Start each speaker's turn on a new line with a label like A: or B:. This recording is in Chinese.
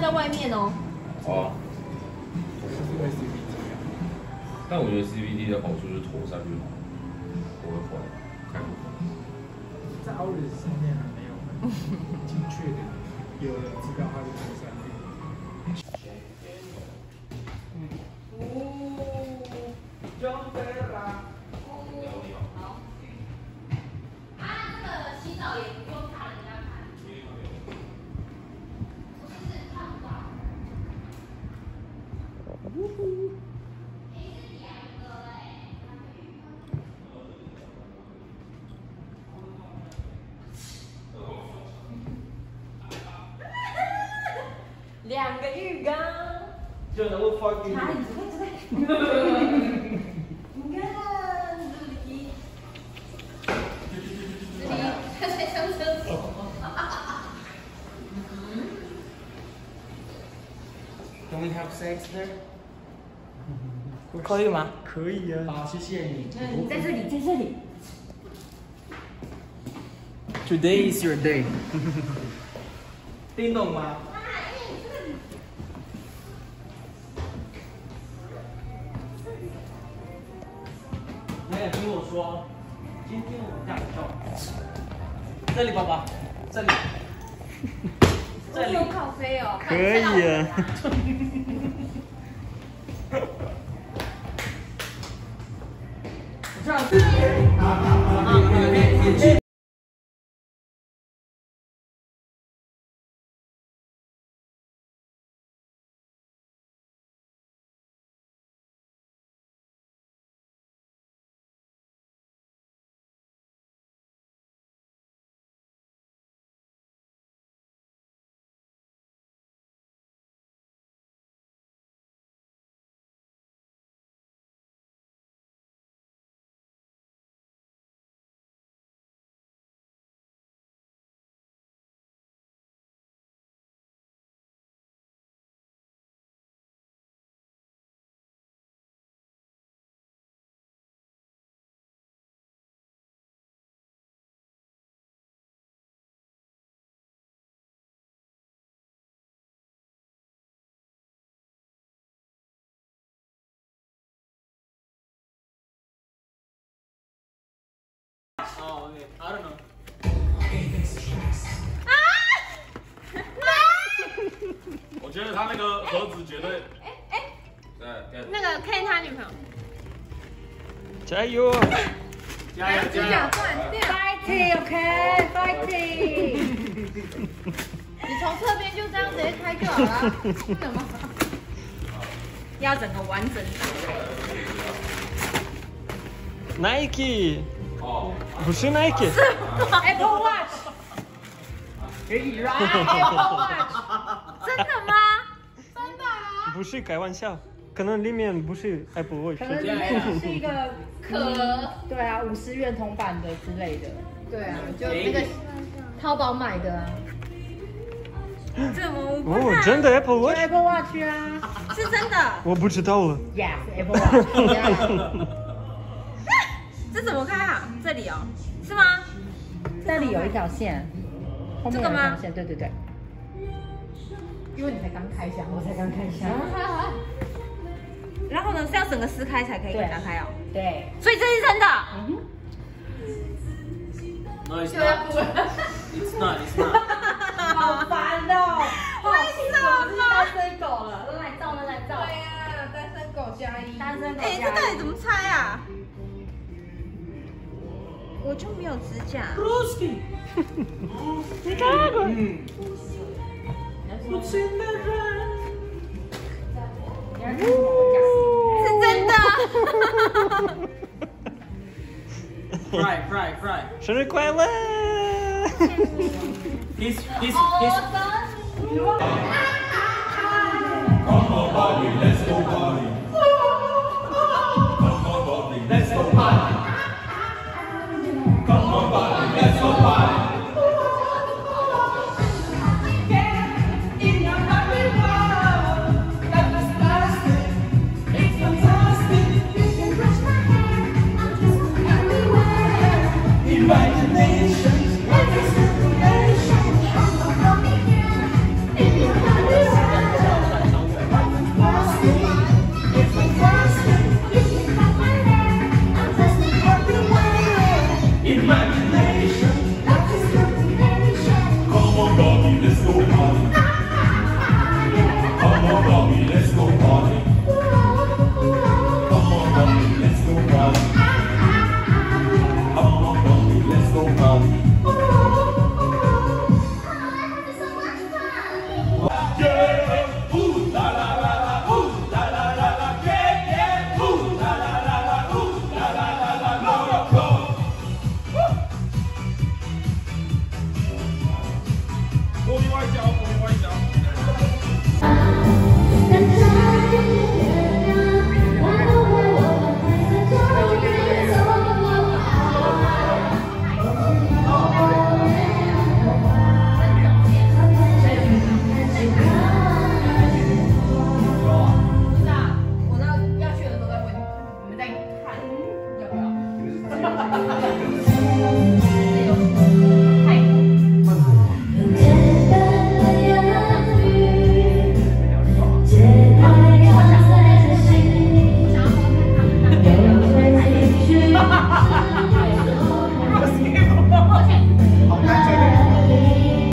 A: 在外面哦。
B: 哦。但我觉得 CBD 的好处就是妥善就好，不会坏，开不坏。
C: 在 Auris 上面还没有很精确的有人知道它的妥善率。
A: 好。啊，这个洗澡也不用怕人家看。不是看不到。2个浴缸，
C: 就能够放进去。
A: 你看这里他在上厕所。
C: Can we have sex there？
D: 可以吗？
C: 可以啊。好，谢谢你。
A: 你在这里，在这里。
C: Today is your day 。听懂吗？没有听我说，今天我这样叫。这里，爸爸，这里。
A: 这里有咖啡哦。
D: 可以啊。
C: 这样子。哦 ，OK， I don't know。
B: 我觉得他那个盒子绝对，
A: 那个 Ken 他女朋友。
D: 加油！
C: 加油加油
A: ！Fighting OK Fighting。你从侧边就这样直接开就好了，怎么？要整个完整的。
D: Nike。哦，不是 Nike。
A: Apple Watch。Apple Watch。真的吗？真的啊？
D: 不是开玩笑，可能里面不是 Apple Watch。
E: 可能里面是一个
A: 壳。
E: 对啊，50元铜板的之类的。
A: 对啊，就那个淘宝买的啊。怎么？
D: 哦，真的 Apple Watch。
E: Apple Watch 啊，
A: 是真的。
D: 我不知道了。
E: Yes Apple Watch。
A: 这怎么开啊？这里哦，是吗？
E: 这里有一条线，后面有一条线，对对对。因为你才刚开箱，我才刚开箱。
A: 然后呢，是要整个撕开才可以打开哦。
E: 对。
A: 所以这是真的。
C: No, it's not. It's not. It's not.
E: 好烦哦！
A: 为什么？
E: 单身狗了，都来照，都来照。
A: 对呀，单身狗加一。
E: 单身狗加一。
A: 哎，这到底怎么拆啊？我就没有指甲。
C: Ruski，
D: 你看过？
C: 我真的
A: 是真的。
C: Fry。
D: 生日快乐
C: He's.
B: Come on, party, let's go party. Come on, party, let's go party. Come on, party, let's go party. Imagination, like a circulation.
C: 拜。